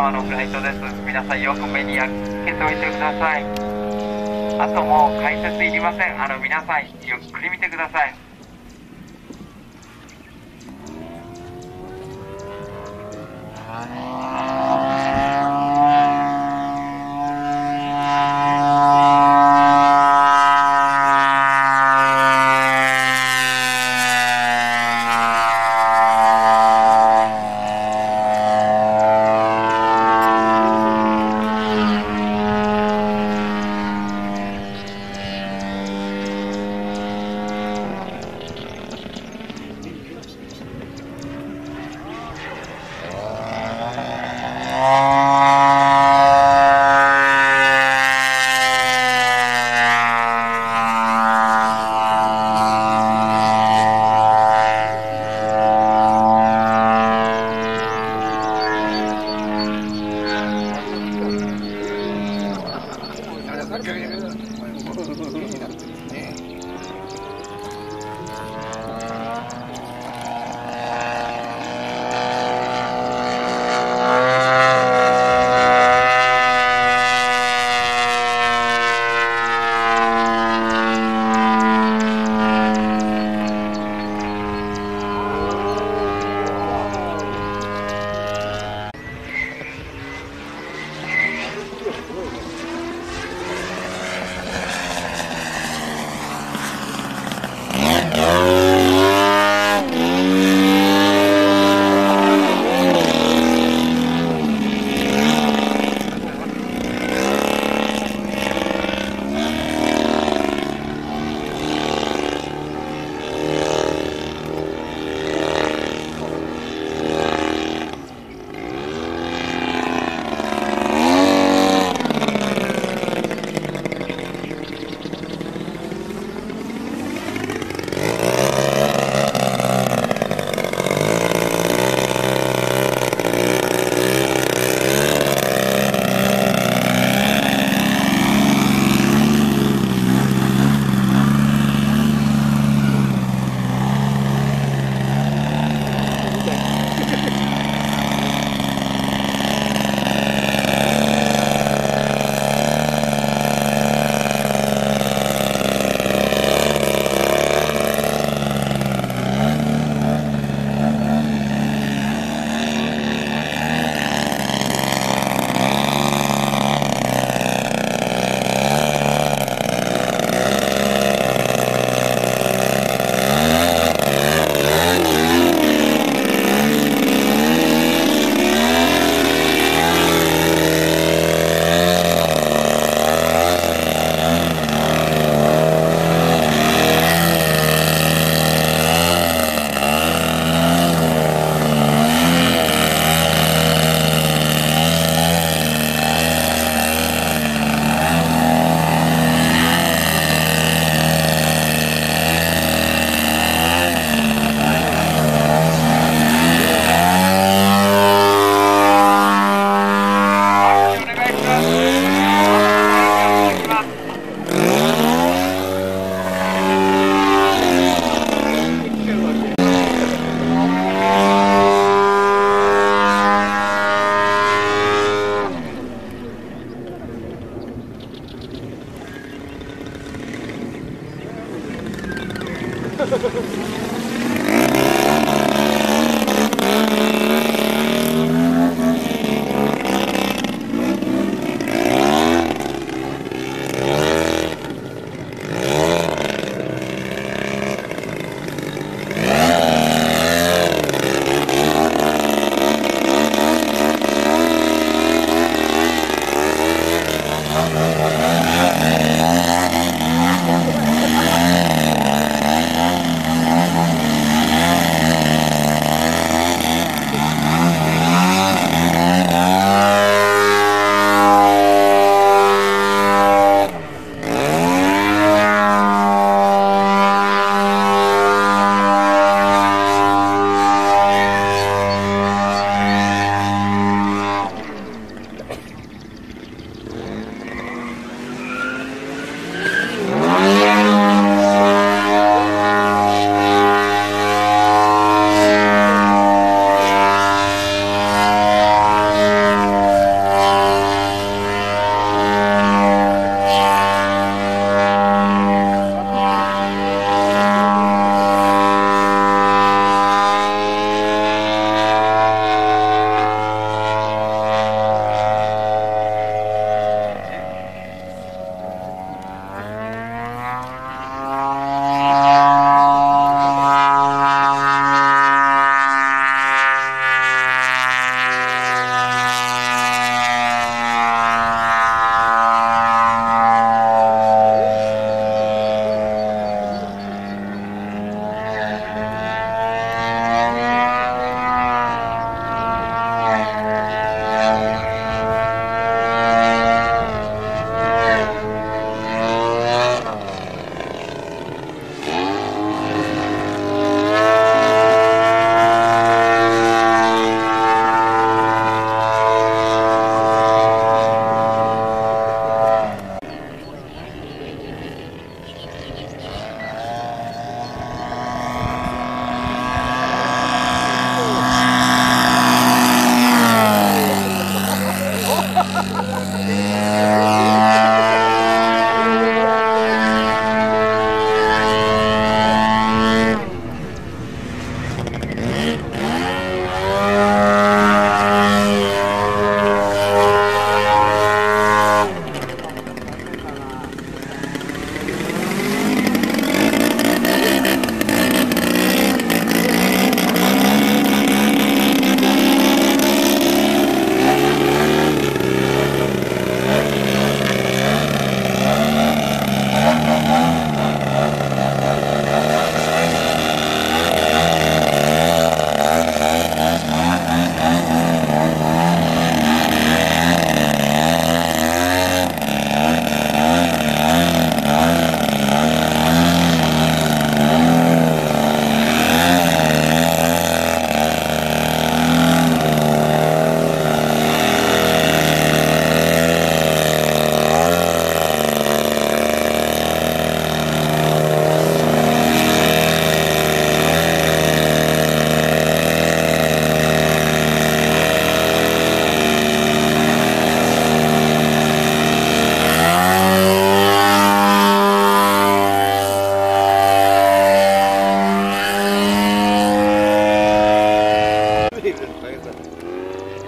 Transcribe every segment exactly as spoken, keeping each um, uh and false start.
様のフライトです。皆さんよく目に焼けておいてください。あともう解説いりません。あの皆さんゆっくり見てください。 ああ。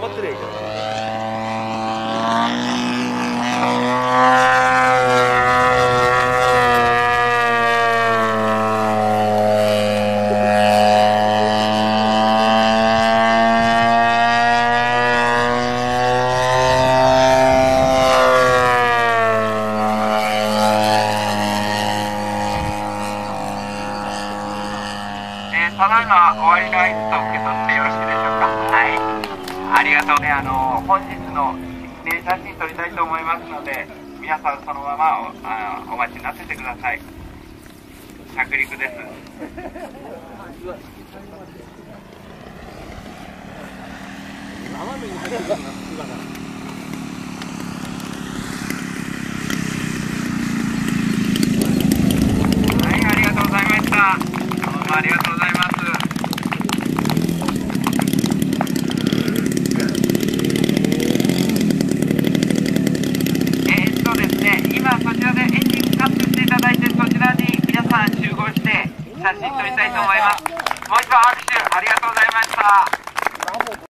張ってりゃいいから。 ただいま終わりの合図と受け取ってよろしいでしょうか。はい、ありがとうね。あの本日の記念写真撮りたいと思いますので、皆さんそのまま お, あお待ちになっててください。着陸です。 雨に入ってくるな、 はい、ありがとうございました。どうもありがとうございます。えーっとですね、今そちらでエンジンカットしていただいて、そちらに皆さん集合して写真撮りたいと思います。もう一度拍手ありがとうございました。